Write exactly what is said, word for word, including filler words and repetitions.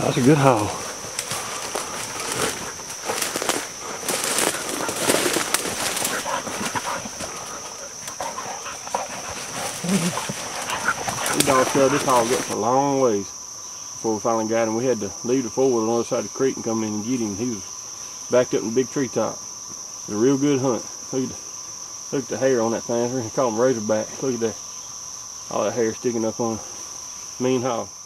That's a good hog. We dog shoved this hog up for a long ways before we finally got him. We had to leave the four-wheeler on the other side of the creek and come in and get him. He was backed up in the big treetop. It was a real good hunt. Look at the, look at the hair on that thing. We call him razorback. Look at that. All that hair sticking up on a mean hog.